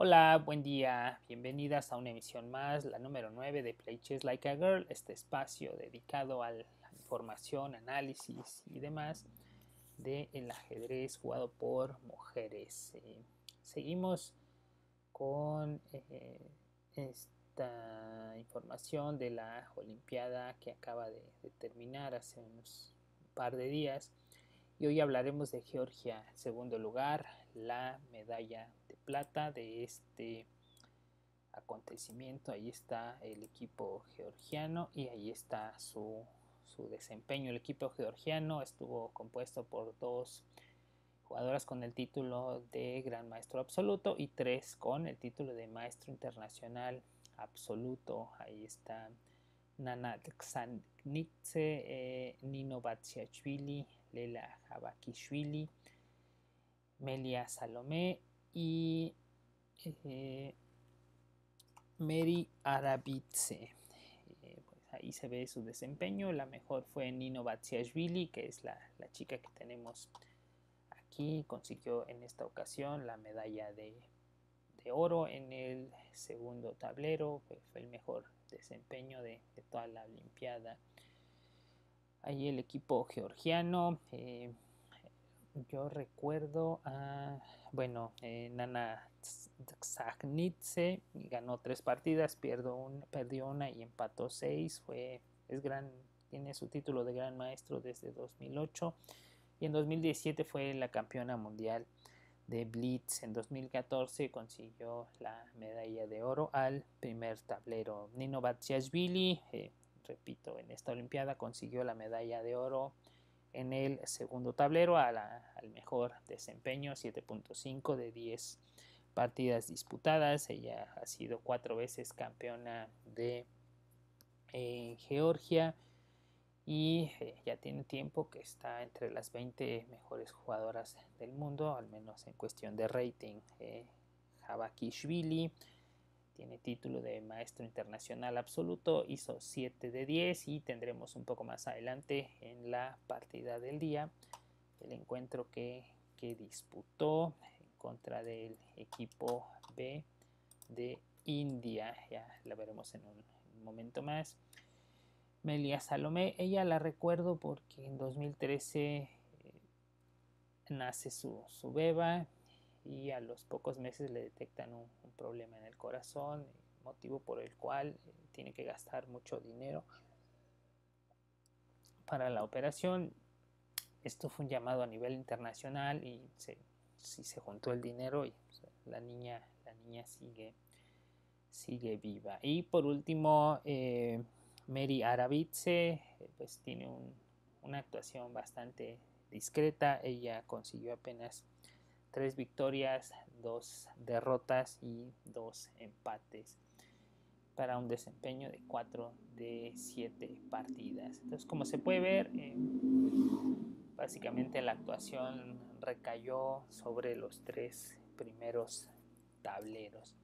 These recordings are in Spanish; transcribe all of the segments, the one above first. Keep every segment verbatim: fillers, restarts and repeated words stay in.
Hola, buen día, bienvenidas a una emisión más, la número nueve de Play Chess Like a Girl, este espacio dedicado a la información, análisis y demás del ajedrez jugado por mujeres. Eh, seguimos con eh, esta información de la Olimpiada que acaba de, de terminar hace unos un par de días. Y hoy hablaremos de Georgia, en segundo lugar, la medalla de plata de este acontecimiento. Ahí está el equipo georgiano y ahí está su, su desempeño. El equipo georgiano estuvo compuesto por dos jugadoras con el título de Gran Maestro Absoluto y tres con el título de Maestro Internacional Absoluto. Ahí está Nana Ksanidze, eh, Nino Batsiashvili, Lela Javakishvili, Melia Salomé y eh, Mary Arabidze. Eh, pues ahí se ve su desempeño. La mejor fue Nino Batsiashvili, que es la, la chica que tenemos aquí. Consiguió en esta ocasión la medalla de, de oro en el segundo tablero. Fue, fue el mejor desempeño de, de toda la Olimpiada. Ahí el equipo georgiano, eh, yo recuerdo a, bueno, eh, Nana Ksanidze ganó tres partidas, perdió, un, perdió una y empató seis, fue, es gran, tiene su título de gran maestro desde dos mil ocho y en dos mil diecisiete fue la campeona mundial de Blitz. En dos mil catorce consiguió la medalla de oro al primer tablero. Nino Batsiashvili, eh, repito, en esta olimpiada consiguió la medalla de oro en el segundo tablero a la, al mejor desempeño, siete punto cinco de diez partidas disputadas. Ella ha sido cuatro veces campeona de eh, Georgia y eh, ya tiene tiempo que está entre las veinte mejores jugadoras del mundo, al menos en cuestión de rating. eh, Javakishvili tiene título de maestro internacional absoluto, hizo siete de diez y tendremos un poco más adelante en la partida del día el encuentro que, que disputó en contra del equipo B de India. Ya la veremos en un, en un momento más. Melia Salomé, ella la recuerdo porque en dos mil trece eh, nace su, su beba y a los pocos meses le detectan un, un problema en el corazón, motivo por el cual eh, tiene que gastar mucho dinero para la operación. Esto fue un llamado a nivel internacional y se, sí, se juntó el dinero y pues, la niña, la niña sigue, sigue viva. Y por último, eh, Mary Arabidze, eh, pues tiene un, una actuación bastante discreta. Ella consiguió apenas tres victorias, dos derrotas y dos empates para un desempeño de cuatro de siete partidas. Entonces, como se puede ver, eh, básicamente la actuación recayó sobre los tres primeros tableros.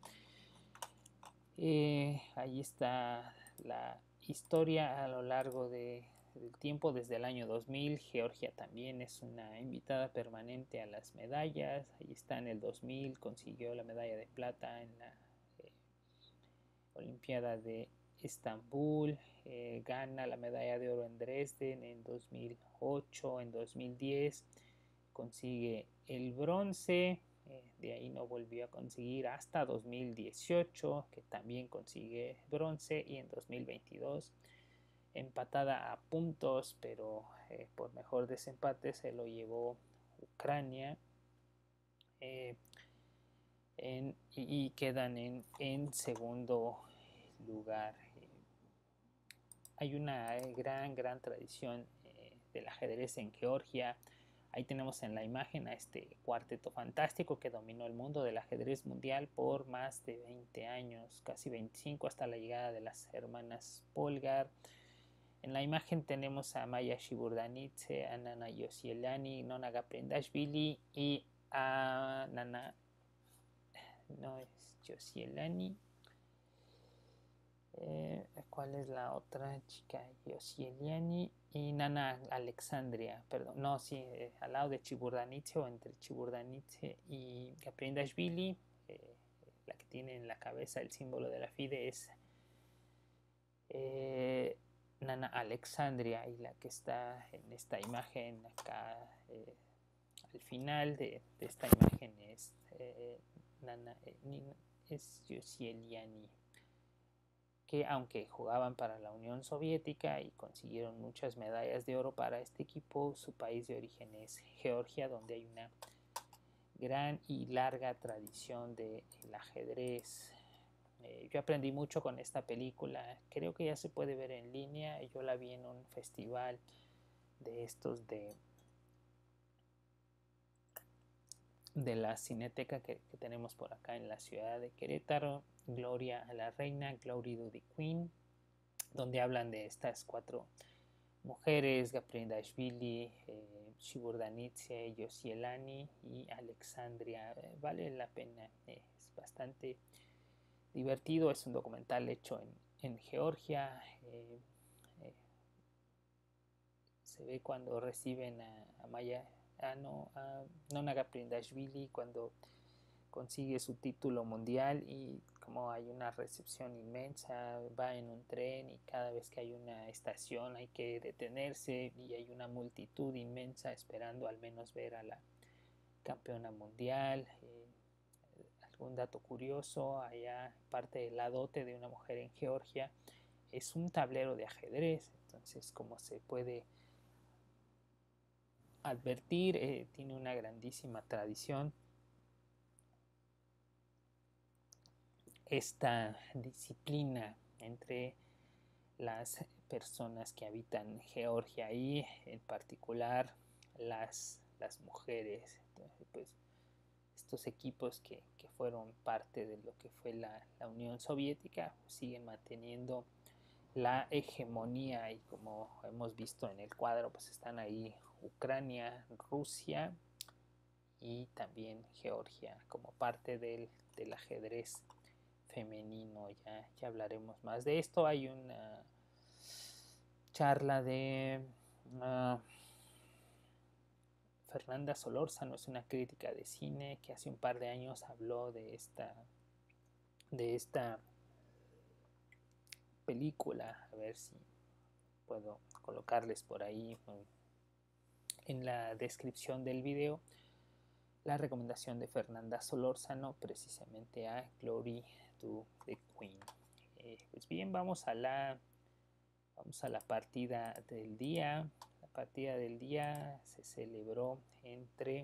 Eh, ahí está la historia a lo largo de, del tiempo desde el año dos mil. Georgia también es una invitada permanente a las medallas. Ahí está en el dos mil, consiguió la medalla de plata en la eh, Olimpiada de Estambul, eh, gana la medalla de oro en Dresden en dos mil ocho, en dos mil diez consigue el bronce, eh, de ahí no volvió a conseguir hasta dos mil dieciocho, que también consigue bronce, y en dos mil veintidós empatada a puntos, pero eh, por mejor desempate se lo llevó Ucrania, eh, en, y, y quedan en, en segundo lugar. Hay una gran, gran tradición eh, del ajedrez en Georgia. Ahí tenemos en la imagen a este cuarteto fantástico que dominó el mundo del ajedrez mundial por más de veinte años, casi veinticinco, hasta la llegada de las hermanas Polgar. En la imagen tenemos a Maya Shiburdanidze, a Nana Yosielani, Nona Gaprindashvili y a Nana, no es Yosielani, Eh, ¿cuál es la otra chica? Yosieliani y Nana Alexandria, perdón, no, sí, eh, al lado de Chiburdanitze o entre Chiburdanitze y Gaprindashvili, eh, la que tiene en la cabeza el símbolo de la FIDE es eh, Nana Alexandria, y la que está en esta imagen acá eh, al final de, de esta imagen es eh, Nana eh, es Yosieliani, que aunque jugaban para la Unión Soviética y consiguieron muchas medallas de oro para este equipo, su país de origen es Georgia, donde hay una gran y larga tradición del ajedrez. Eh, yo aprendí mucho con esta película, creo que ya se puede ver en línea, yo la vi en un festival de estos de, de la cineteca que, que tenemos por acá en la ciudad de Querétaro, Gloria a la Reina, Glory to the Queen, donde hablan de estas cuatro mujeres, Gaprindashvili, eh, Shiburdanice, Yosielani y Alexandria. Eh, vale la pena, eh, es bastante divertido, es un documental hecho en, en Georgia. Eh, eh, se ve cuando reciben a, a Maya, a, no, a Nona Gaprindashvili cuando consigue su título mundial, y como hay una recepción inmensa, va en un tren y cada vez que hay una estación hay que detenerse y hay una multitud inmensa esperando al menos ver a la campeona mundial. Eh, algún dato curioso, allá parte de la dote de una mujer en Georgia es un tablero de ajedrez, entonces como se puede advertir, eh, tiene una grandísima tradición esta disciplina entre las personas que habitan Georgia y en particular las, las mujeres. Entonces, pues, estos equipos que, que fueron parte de lo que fue la, la Unión Soviética pues, siguen manteniendo la hegemonía, y como hemos visto en el cuadro pues están ahí Ucrania, Rusia y también Georgia como parte del, del ajedrez femenino. Ya, ya hablaremos más de esto. Hay una charla de uh, Fernanda Solórzano, es una crítica de cine que hace un par de años habló de esta de esta película. A ver si puedo colocarles por ahí en la descripción del video la recomendación de Fernanda Solórzano precisamente a Glory to the Queen. Eh, pues bien, vamos a la vamos a la partida del día. La partida del día se celebró entre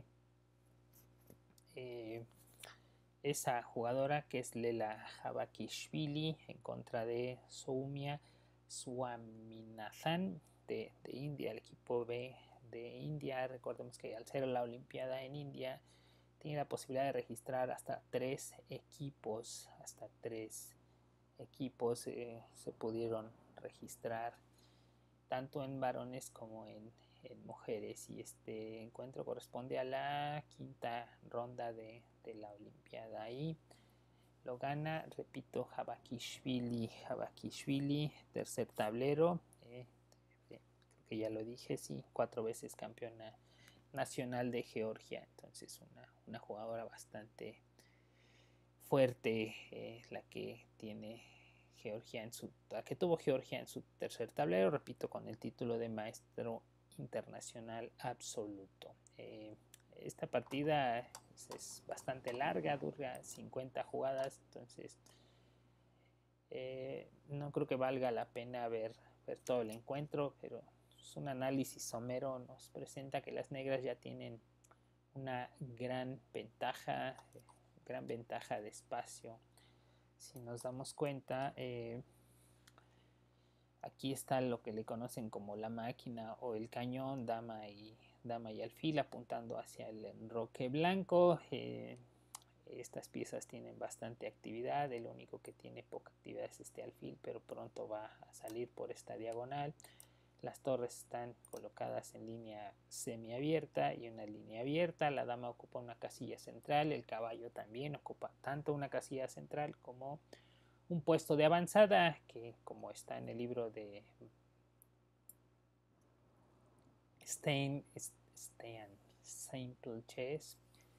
eh, esa jugadora que es Lela Javakishvili en contra de Soumya Swaminathan de, de India, el equipo B de India. Recordemos que al ser la Olimpiada en India tiene la posibilidad de registrar hasta tres equipos, hasta tres equipos eh, se pudieron registrar tanto en varones como en, en mujeres, y este encuentro corresponde a la quinta ronda de, de la Olimpiada y lo gana, repito, Javakishvili, Javakishvili, tercer tablero, eh, creo que ya lo dije, sí, cuatro veces campeona nacional de Georgia, entonces una, una jugadora bastante fuerte, eh, la que tiene Georgia en su, la que tuvo Georgia en su tercer tablero, repito, con el título de maestro internacional absoluto. Eh, esta partida es, es bastante larga, dura cincuenta jugadas, entonces eh, no creo que valga la pena ver, ver todo el encuentro, pero es un análisis somero, nos presenta que las negras ya tienen una gran ventaja, eh, gran ventaja de espacio. Si nos damos cuenta, eh, aquí está lo que le conocen como la máquina o el cañón, dama y, dama y alfil apuntando hacia el enroque blanco. Eh, estas piezas tienen bastante actividad, el único que tiene poca actividad es este alfil, pero pronto va a salir por esta diagonal. Las torres están colocadas en línea semiabierta y una línea abierta. La dama ocupa una casilla central, el caballo también ocupa tanto una casilla central como un puesto de avanzada, que como está en el libro de Stein, Stein Simple Chess,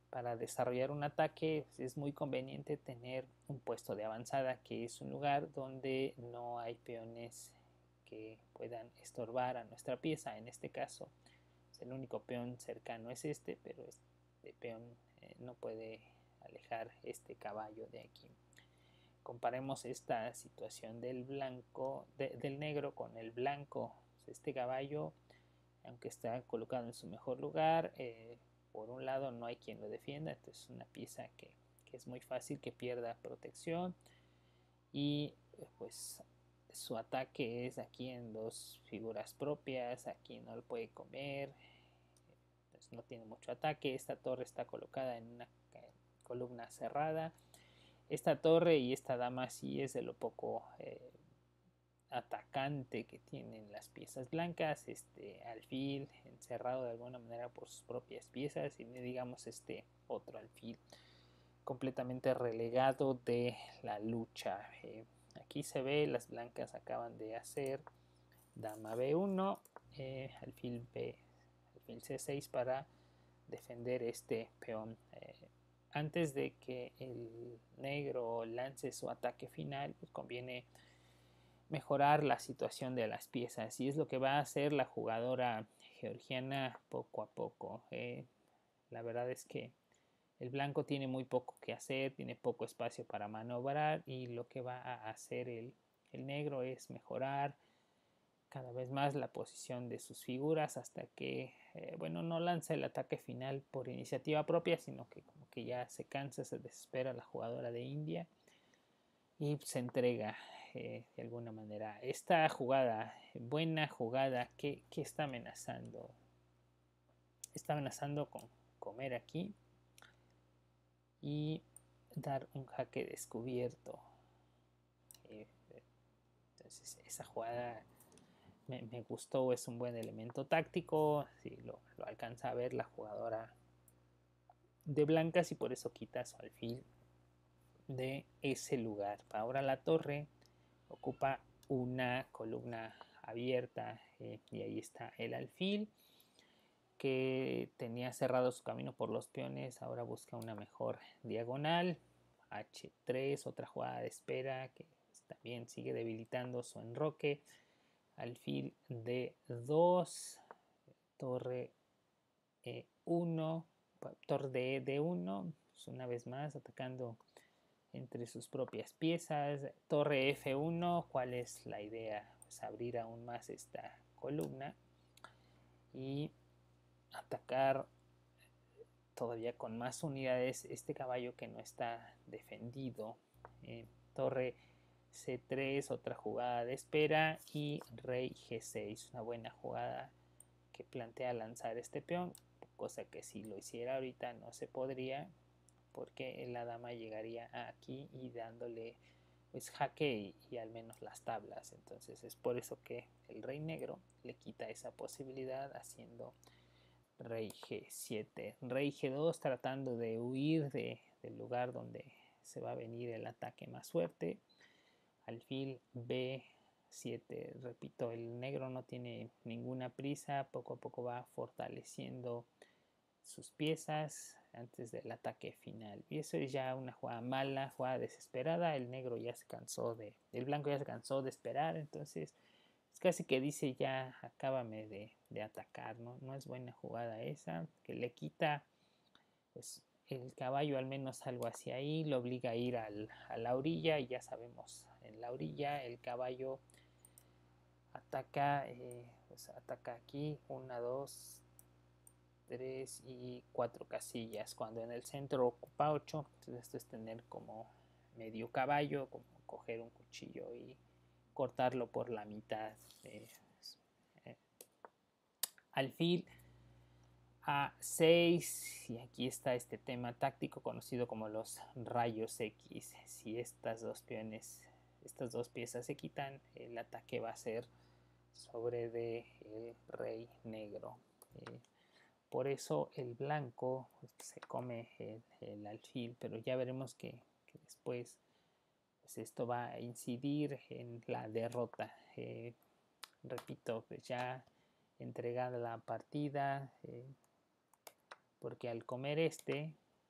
para desarrollar un ataque es muy conveniente tener un puesto de avanzada, que es un lugar donde no hay peones que puedan estorbar a nuestra pieza. En este caso, el único peón cercano es este, pero este peón eh, no puede alejar este caballo de aquí. Comparemos esta situación del blanco, de, del negro con el blanco. Este caballo, aunque está colocado en su mejor lugar, eh, por un lado no hay quien lo defienda, entonces es una pieza que, que es muy fácil que pierda protección, y pues su ataque es aquí en dos figuras propias, aquí no lo puede comer, entonces no tiene mucho ataque. Esta torre está colocada en una columna cerrada. Esta torre y esta dama sí es de lo poco eh, atacante que tienen las piezas blancas. Este alfil encerrado de alguna manera por sus propias piezas, y digamos este otro alfil completamente relegado de la lucha. Eh, aquí se ve, las blancas acaban de hacer dama be uno, eh, alfil B, alfil ce seis para defender este peón. Eh, antes de que el negro lance su ataque final, pues conviene mejorar la situación de las piezas, y es lo que va a hacer la jugadora georgiana poco a poco. Eh, la verdad es que el blanco tiene muy poco que hacer, tiene poco espacio para maniobrar, y lo que va a hacer el, el negro es mejorar cada vez más la posición de sus figuras hasta que, eh, bueno, no lanza el ataque final por iniciativa propia, sino que como que ya se cansa, se desespera la jugadora de India y se entrega eh, de alguna manera. Esta jugada, buena jugada, que, que está amenazando, está amenazando con comer aquí y dar un jaque descubierto. Eh, entonces esa jugada me, me gustó, es un buen elemento táctico. Si sí, lo, lo alcanza a ver la jugadora de blancas, y por eso quita su alfil de ese lugar. Ahora la torre ocupa una columna abierta, eh, y ahí está el alfil que tenía cerrado su camino por los peones. Ahora busca una mejor diagonal. hache tres, otra jugada de espera que también sigue debilitando su enroque. Alfil de dos, torre e uno, torre de de uno, pues una vez más atacando entre sus propias piezas. Torre efe uno, ¿cuál es la idea? Pues abrir aún más esta columna y atacar todavía con más unidades este caballo que no está defendido. Eh, torre ce tres, otra jugada de espera, y rey ge seis, una buena jugada que plantea lanzar este peón, cosa que si lo hiciera ahorita no se podría, porque la dama llegaría aquí y dándole pues jaque y, y al menos las tablas. Entonces es por eso que el rey negro le quita esa posibilidad haciendo rey ge siete, rey ge dos, tratando de huir de, del lugar donde se va a venir el ataque más fuerte. Alfil be siete, repito, el negro no tiene ninguna prisa, poco a poco va fortaleciendo sus piezas antes del ataque final, y eso es ya una jugada mala, jugada desesperada. El negro ya se cansó de, el blanco ya se cansó de esperar, entonces es casi que dice ya acábame de, de atacar, ¿no? No es buena jugada esa, que le quita pues el caballo al menos algo hacia ahí, lo obliga a ir al, a la orilla, y ya sabemos, en la orilla el caballo ataca, eh, pues ataca aquí, una, dos, tres y cuatro casillas, cuando en el centro ocupa ocho. Entonces esto es tener como medio caballo, como coger un cuchillo y cortarlo por la mitad. Eh, eh, alfil a seis, y aquí está este tema táctico conocido como los rayos X. Si estas dos peones, estas dos piezas se quitan, el ataque va a ser sobre de el rey negro. Eh, por eso el blanco pues, se come el, el alfil, pero ya veremos que, que después pues esto va a incidir en la derrota. Eh, repito, pues ya entregada la partida, eh, porque al comer este,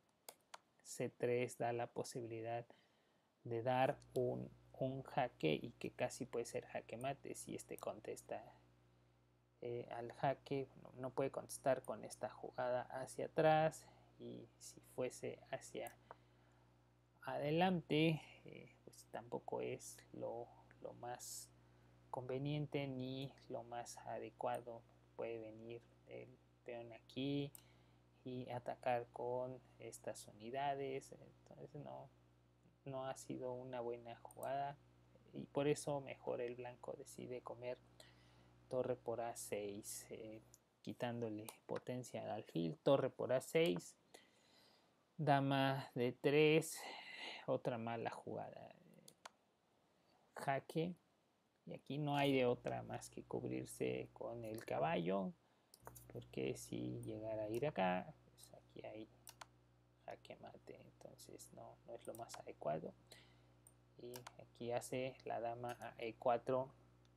ce tres da la posibilidad de dar un, un jaque y que casi puede ser jaque mate si este contesta eh, al jaque. No, no puede contestar con esta jugada hacia atrás, y si fuese hacia adelante eh, pues tampoco es lo, lo más conveniente ni lo más adecuado. Puede venir el peón aquí y atacar con estas unidades, entonces no, no ha sido una buena jugada, y por eso mejor el blanco decide comer torre por a seis, eh, quitándole potencia al alfil. Torre por a seis, dama de tres, otra mala jugada, jaque, y aquí no hay de otra más que cubrirse con el caballo, porque si llegara a ir acá, pues aquí hay jaque mate, entonces no, no es lo más adecuado. Y aquí hace la dama a e cuatro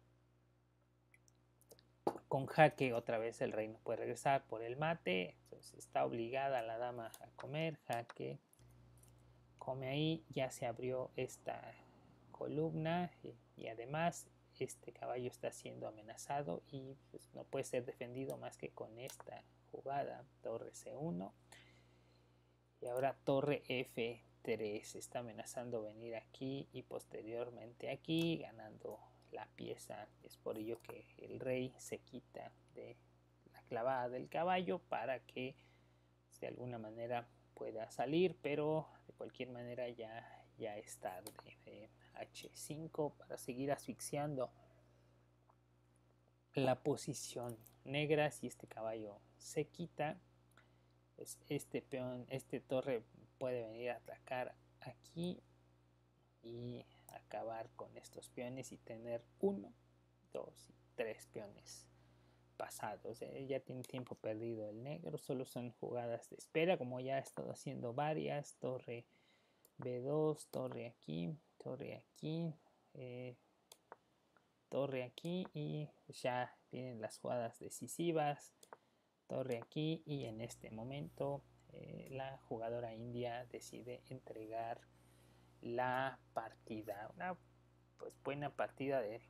con jaque. Otra vez el rey no puede regresar por el mate, entonces está obligada la dama a comer, jaque, come ahí, ya se abrió esta columna, y, y además este caballo está siendo amenazado y pues no puede ser defendido más que con esta jugada, torre ce uno, y ahora torre efe tres, está amenazando venir aquí y posteriormente aquí, ganando la pieza. Es por ello que el rey se quita de la clavada del caballo para que de alguna manera pueda salir, pero de cualquier manera ya, ya es tarde. eh, hache cinco para seguir asfixiando la posición negra. Si este caballo se quita, pues este peón, este torre puede venir a atacar aquí y acabar con estos peones y tener uno, dos y tres peones pasados. Eh, ya tiene tiempo perdido el negro, solo son jugadas de espera, como ya ha estado haciendo varias. Torre be dos, torre aquí, torre aquí, eh, torre aquí, y ya vienen las jugadas decisivas. Torre aquí, y en este momento eh, la jugadora india decide entregar la partida. Una pues buena partida de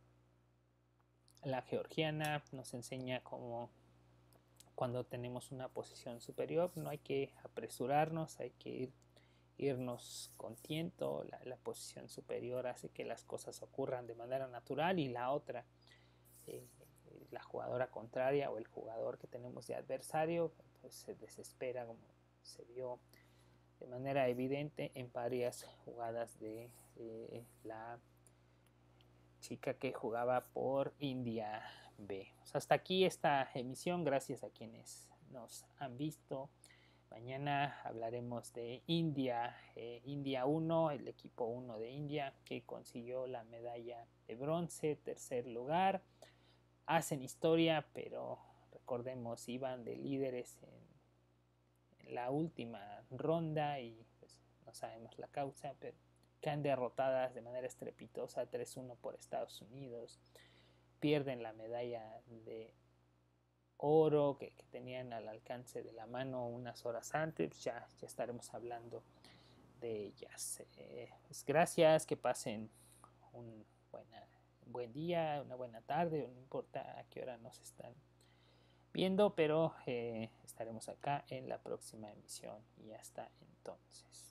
la georgiana. Nos enseña cómo cuando tenemos una posición superior no hay que apresurarnos, hay que ir, irnos con tiento. La, la posición superior hace que las cosas ocurran de manera natural, y la otra, eh, la jugadora contraria o el jugador que tenemos de adversario, pues se desespera, como se vio de manera evidente en varias jugadas de eh, la chica que jugaba por India B. Pues hasta aquí esta emisión, gracias a quienes nos han visto. Mañana hablaremos de India, eh, India uno, el equipo uno de India que consiguió la medalla de bronce, tercer lugar. Hacen historia, pero recordemos, iban de líderes en, en la última ronda y pues no sabemos la causa, pero quedan derrotadas de manera estrepitosa tres uno por Estados Unidos. Pierden la medalla de oro que, que tenían al alcance de la mano unas horas antes. Ya, ya estaremos hablando de ellas. Eh, pues gracias, que pasen un buena, un buen día, una buena tarde, no importa a qué hora nos están viendo, pero eh, estaremos acá en la próxima emisión, y hasta entonces.